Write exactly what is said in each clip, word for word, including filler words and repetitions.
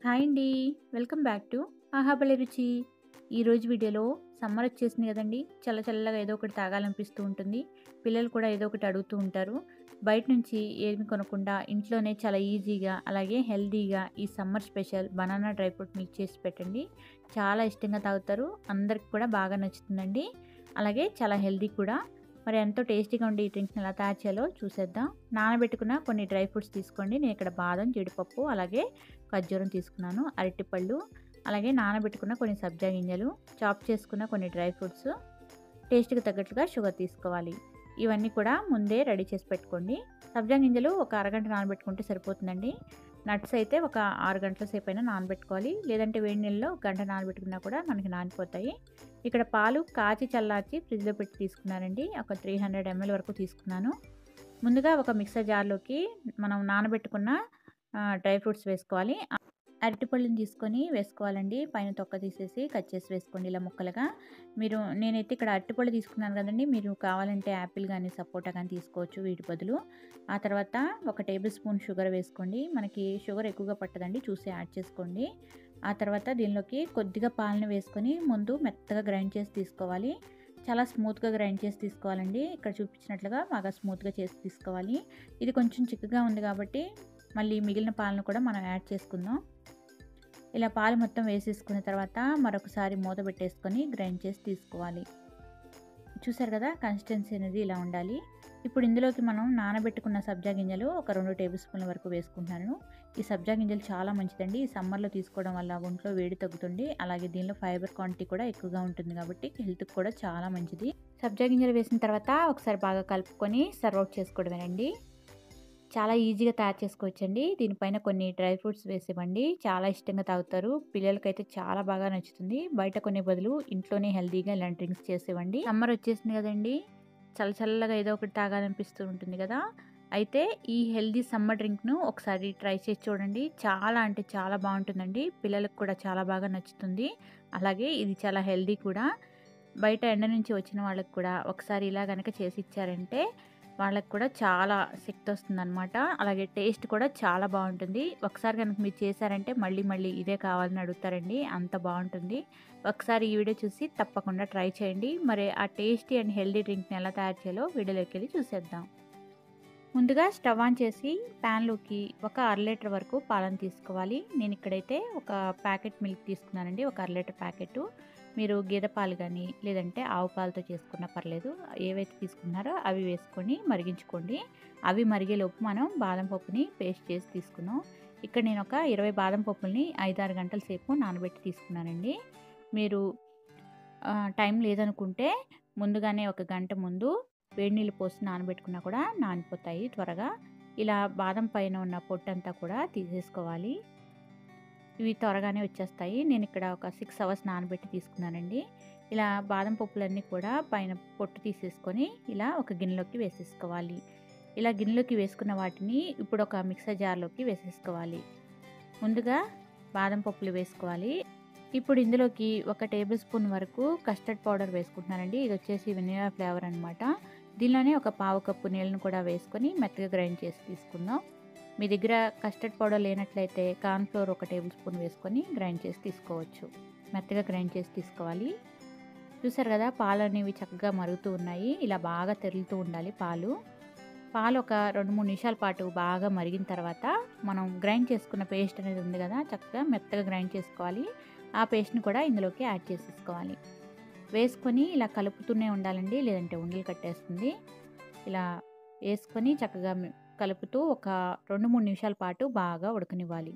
Hi అండి. Welcome back to ఆహాబలి రుచి. ఈరోజు వీడియోలో సమ్మర్ వచ్చేసింది కదండీ! చల్ల చల్లగా ఏదో ఒకటి తాగాలనిపిస్తూ ఉంటుంది. పిల్లలు కూడా ఏదో ఒకటి అడుగుతూ ఉంటారు. బయట నుంచి ఏమి కొనకుండా ఇంట్లోనే చాలా ఈజీగా అలాగే హెల్తీగా ఈ summer special banana dry fruit milk చేసి పెట్టండి. చాలా ఇష్టంగా తాగుతారు. అందరికి కూడా బాగా నచ్చుతుందండి. అలాగే చాలా హెల్తీ కూడా. మరి ఎంతో టేస్టీగా ఉండే ఈ డ్రింక్‌ని ఎలా తయారు చేయాలో చూసేద్దాం. నానబెట్టుకున్న కొన్ని డ్రై ఫ్రూట్స్ తీసుకోండి. నేను ఇక్కడ బాదం, జీడిపప్పు అలాగే ఖర్జూరం తీసుకున్నాను. అరటిపళ్ళు, అలాగే నానబెట్టుకున్న కొన్ని సబ్జా గింజలు, చాప్ చేసుకున్న కొన్ని డ్రై ఫ్రూట్స్, టేస్ట్‌కి తగ్గట్టుగా షుగర్ తీసుకోవాలి. ఇవన్నీ కూడా ముందే రెడీ చేసి పెట్టుకోండి. సబ్జా గింజలు ఒక అరగంట నానబెట్టుకుంటే సరిపోతుందండి. నట్స్ అయితే ఒక ఆరు గంటల సేపైనా నానబెట్టుకోవాలి. లేదంటే వేడి నీళ్ళలో ఒక గంట నానబెట్టుకున్నా కూడా మనకి నానిపోతాయి. ఇక్కడ పాలు కాచి చల్లార్చి ఫ్రిడ్జ్‌లో పెట్టి తీసుకున్నానండి. ఒక మూడు వందల ఎంఎల్ వరకు తీసుకున్నాను. ముందుగా ఒక మిక్సర్ జార్‌లోకి మనం నానబెట్టుకున్న ఆహ్, డ్రై ఫ్రూట్స్ వేసుకోవాలి. అరటిపళ్ళుని తీసుకొని వేసుకోవాలండి. పైన తొక్క తీసేసి కట్ చేసి వేసుకోండి ఇలా ముక్కలుగా. మీరు నేనైతే ఇక్కడ అరటిపళ్ళు తీసుకున్నాను కదండీ! మీరు కావాలంటే యాపిల్ గానీ, సపోటా గానీ తీసుకోవచ్చు వీటి బదులు. ఆ తర్వాత ఒక టేబుల్ స్పూన్ షుగర్ వేసుకోండి. మనకి షుగర్ ఎక్కువగా పట్టదండి. చూసి యాడ్ చేసుకోండి. ఆ తర్వాత దీనిలోకి కొద్దిగా పాలని వేసుకొని ముందు మెత్తగా గ్రైండ్ చేసి తీసుకోవాలి. చాలా స్మూత్‌గా గ్రైండ్ చేసి తీసుకోవాలండి. ఇక్కడ చూపించినట్లుగా బాగా స్మూత్‌గా చేసి తీసుకోవాలి. ఇది కొంచెం చిక్కగా ఉంది కాబట్టి మళ్ళీ మిగిలిన పాలను కూడా మనం యాడ్ చేసుకుందాం. ఇలా పాలు మొత్తం వేసేసుకున్న తర్వాత మరొకసారి మూత పెట్టేసుకొని గ్రైండ్ చేసి తీసుకోవాలి. చూసారు కదా కన్సిస్టెన్సీ అనేది ఇలా ఉండాలి. ఇప్పుడు ఇందులోకి మనం నానబెట్టుకున్న సబ్జా గింజలు ఒక రెండు టేబుల్ స్పూన్ల వరకు వేసుకుంటున్నాను. ఈ సబ్జా గింజలు చాలా మంచిదండి. ఈ సమ్మర్లో తీసుకోవడం వల్ల ఒంట్లో వేడి తగ్గుతుంది. అలాగే దీనిలో ఫైబర్ క్వాంటిటీ కూడా ఎక్కువగా ఉంటుంది కాబట్టి హెల్త్‌కి కూడా చాలా మంచిది. సబ్జా గింజలు వేసిన తర్వాత ఒకసారి బాగా కలుపుకొని సర్వ్ అవుట్ చేసుకోవడమేనండి. చాలా ఈజీగా తయారు చేసుకోవచ్చండి. దీనిపైన కొన్ని డ్రై ఫ్రూట్స్ వేసివ్వండి. చాలా ఇష్టంగా తాగుతారు. పిల్లలకైతే చాలా బాగా నచ్చుతుంది. బయట కొనే బదులు ఇంట్లోనే హెల్తీగా ఇలాంటి డ్రింక్స్ చేసివ్వండి. సమ్మర్ వచ్చేసింది కదండీ! చల్ల చల్లగా ఏదో ఒకటి తాగాలనిపిస్తూ ఉంటుంది కదా! అయితే ఈ హెల్తీ సమ్మర్ డ్రింక్‌ను ఒకసారి ట్రై చేసి చూడండి. చాలా అంటే చాలా బాగుంటుందండి. పిల్లలకు కూడా చాలా బాగా నచ్చుతుంది. అలాగే ఇది చాలా హెల్తీ కూడా. బయట ఎండ నుంచి వచ్చిన వాళ్ళకి కూడా ఒకసారి ఇలా గనక చేసి ఇచ్చారంటే వాళ్ళకి కూడా చాలా శక్తి వస్తుందనమాట. అలాగే టేస్ట్ కూడా చాలా బాగుంటుంది. ఒకసారి కనుక మీరు చేశారంటే మళ్ళీ మళ్ళీ ఇదే కావాలని అడుగుతారండి. అంత బాగుంటుంది. ఒకసారి ఈ వీడియో చూసి తప్పకుండా ట్రై చేయండి. మరి ఆ టేస్టీ అండ్ హెల్తీ డ్రింక్‌ని ఎలా తయారు చేయాలో వీడియోలోకి వెళ్ళి చూసేద్దాం. ముందుగా స్టవ్ ఆన్ చేసి ప్యాన్‌లోకి ఒక అర లీటర్ వరకు పాలను తీసుకోవాలి. నేను ఇక్కడైతే ఒక ప్యాకెట్ మిల్క్ తీసుకున్నానండి. ఒక అర లీటర్ ప్యాకెటు. మీరు గేదె పాలు గానీ, లేదంటే ఆవు పాలతో చేసుకున్నా పర్లేదు. ఏవైతే తీసుకున్నారో అవి వేసుకొని మరిగించుకోండి. అవి మరిగేలోపు మనం బాదం పప్పుని పేస్ట్ చేసి తీసుకుందాం. ఇక్కడ నేను ఒక ఇరవై బాదం పప్పుల్ని ఐదు, ఆరు గంటల సేపు నానబెట్టి తీసుకున్నానండి. మీరు ఆహ్, టైం లేదనుకుంటే ముందుగానే ఒక గంట ముందు వేడి నీళ్ళు పోసి నానబెట్టుకున్నా కూడా నానిపోతాయి త్వరగా. ఇలా బాదం పైన ఉన్న పొట్టంతా కూడా తీసేసుకోవాలి. ఇవి త్వరగానే వచ్చేస్తాయి. నేను ఇక్కడ ఒక ఆరు అవర్స్ నానబెట్టి తీసుకున్నానండి. ఇలా బాదం పప్పులన్నీ కూడా పైన పొట్టు తీసేసుకొని ఇలా ఒక గిన్నెలోకి వేసేసుకోవాలి. ఇలా గిన్నెలోకి వేసుకున్న వాటిని ఇప్పుడు ఒక మిక్సర్ జార్‌లోకి వేసేసుకోవాలి. ముందుగా బాదం పప్పులు వేసుకోవాలి. ఇప్పుడు ఇందులోకి ఒక టేబుల్ స్పూన్ వరకు కస్టర్డ్ పౌడర్ వేసుకుంటున్నానండి. ఇది వచ్చేసి వెనిలా ఫ్లేవర్ అనమాట. దీనిలోనే ఒక పావు కప్పు నీళ్ళను కూడా వేసుకొని మెత్తగా గ్రైండ్ చేసి తీసుకుందాం. మీ దగ్గర కస్టర్డ్ పౌడర్ లేనట్లయితే కార్న్ ఫ్లోర్ ఒక టేబుల్ స్పూన్ వేసుకొని గ్రైండ్ చేసి తీసుకోవచ్చు. మెత్తగా గ్రైండ్ చేసి తీసుకోవాలి. చూసారు కదా పాలు అనేవి చక్కగా మరుగుతూ ఉన్నాయి. ఇలా బాగా తెరులుతూ ఉండాలి పాలు. పాలు ఒక రెండు, మూడు నిమిషాల పాటు బాగా మరిగిన తర్వాత మనం గ్రైండ్ చేసుకున్న పేస్ట్ అనేది ఉంది కదా చక్కగా మెత్తగా గ్రైండ్ చేసుకోవాలి. ఆ పేస్ట్‌ని కూడా ఇందులోకి యాడ్ చేసేసుకోవాలి. వేసుకొని ఇలా కలుపుతూనే ఉండాలండి. లేదంటే ఉండలు కట్టేస్తుంది. ఇలా వేసుకొని చక్కగా కలుపుతూ ఒక రెండు, మూడు నిమిషాల పాటు బాగా ఉడకనివ్వాలి.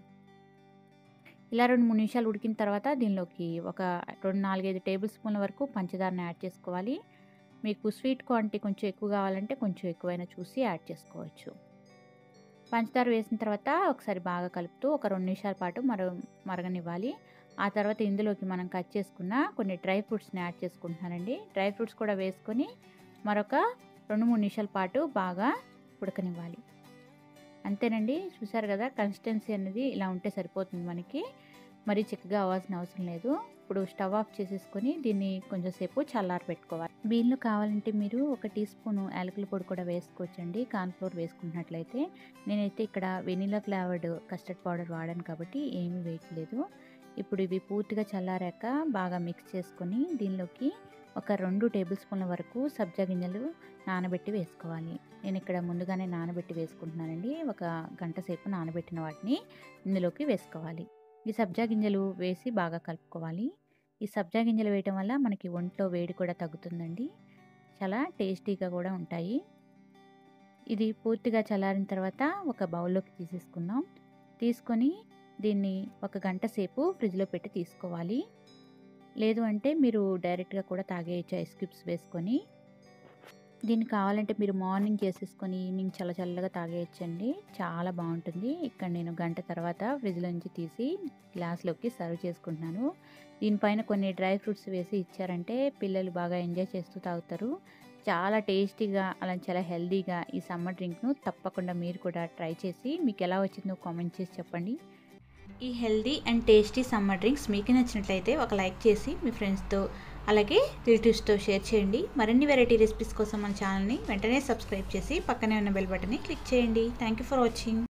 ఇలా రెండు, మూడు నిమిషాలు ఉడికిన తర్వాత దీనిలోకి ఒక రెండు, నాలుగు, ఐదు టేబుల్ స్పూన్ల వరకు పంచదారని యాడ్ చేసుకోవాలి. మీకు స్వీట్ క్వాంటిటీ కొంచెం ఎక్కువ కావాలంటే కొంచెం ఎక్కువైనా చూసి యాడ్ చేసుకోవచ్చు. పంచదార వేసిన తర్వాత ఒకసారి బాగా కలుపుతూ ఒక రెండు నిమిషాల పాటు మర మరగనివ్వాలి. ఆ తర్వాత ఇందులోకి మనం కట్ చేసుకున్న కొన్ని డ్రై ఫ్రూట్స్‌ని యాడ్ చేసుకుంటున్నానండి. డ్రై ఫ్రూట్స్ కూడా వేసుకొని మరొక రెండు, మూడు నిమిషాల పాటు బాగా ఉడకనివ్వాలి. అంతేనండి. చూసారు కదా కన్సిస్టెన్సీ అనేది ఇలా ఉంటే సరిపోతుంది మనకి. మరీ చిక్కగా అవ్వాల్సిన అవసరం లేదు. ఇప్పుడు స్టవ్ ఆఫ్ చేసేసుకొని దీన్ని కొంచెం సేపు చల్లారబెట్టుకోవాలి. దీనిలో కావాలంటే మీరు ఒక టీ స్పూను యాలకుల పొడి కూడా వేసుకోవచ్చండి, కార్న్‌ఫ్లోర్ వేసుకుంటున్నట్లయితే. నేనైతే ఇక్కడ వెనిలా ఫ్లేవర్డ్ కస్టర్డ్ పౌడర్ వాడాను కాబట్టి ఏమీ వేయట్లేదు. ఇప్పుడు ఇవి పూర్తిగా చల్లారాక బాగా మిక్స్ చేసుకొని దీనిలోకి ఒక రెండు టేబుల్ స్పూన్ల వరకు సబ్జా గింజలు నానబెట్టి వేసుకోవాలి. నేను ఇక్కడ ముందుగానే నానబెట్టి వేసుకుంటున్నానండి. ఒక గంట సేపు నానబెట్టిన వాటిని ఇందులోకి వేసుకోవాలి. ఈ సబ్జా గింజలు వేసి బాగా కలుపుకోవాలి. ఈ సబ్జా గింజలు వేయటం వల్ల మనకి ఒంట్లో వేడి కూడా తగ్గుతుందండి. చాలా టేస్టీగా కూడా ఉంటాయి. ఇది పూర్తిగా చల్లారిన తర్వాత ఒక బౌల్లోకి తీసేసుకుందాం. తీసుకొని దీన్ని ఒక గంట సేపు ఫ్రిడ్జ్లో పెట్టి తీసుకోవాలి. లేదు అంటే మీరు డైరెక్ట్గా కూడా తాగేయచ్చు ఐస్ క్యూబ్స్ వేసుకొని. దీన్ని కావాలంటే మీరు మార్నింగ్ చేసేసుకొని ఈవినింగ్ చల్ల చల్లగా తాగేయచ్చండి, చాలా బాగుంటుంది. ఇక్కడ నేను గంట తర్వాత ఫ్రిడ్జ్లో నుంచి తీసి గ్లాస్లోకి సర్వ్ చేసుకుంటున్నాను. దీనిపైన కొన్ని డ్రై ఫ్రూట్స్ వేసి ఇచ్చారంటే పిల్లలు బాగా ఎంజాయ్ చేస్తూ తాగుతారు. చాలా టేస్టీగా అలా చాలా హెల్తీగా ఈ సమ్మర్ డ్రింక్ను తప్పకుండా మీరు కూడా ట్రై చేసి మీకు ఎలా వచ్చిందో కామెంట్ చేసి చెప్పండి. ఈ healthy and tasty summer drinks మీకు నచ్చినట్లయితే ఒక లైక్ చేసి మీ ఫ్రెండ్స్తో అలాగే రిలేటివ్స్తో షేర్ చేయండి. మరిన్ని వెరైటీ రెసిపీస్ కోసం మన ఛానల్ని వెంటనే సబ్స్క్రైబ్ చేసి పక్కనే ఉన్న బెల్ బటన్ని క్లిక్ చేయండి. Thank you for watching.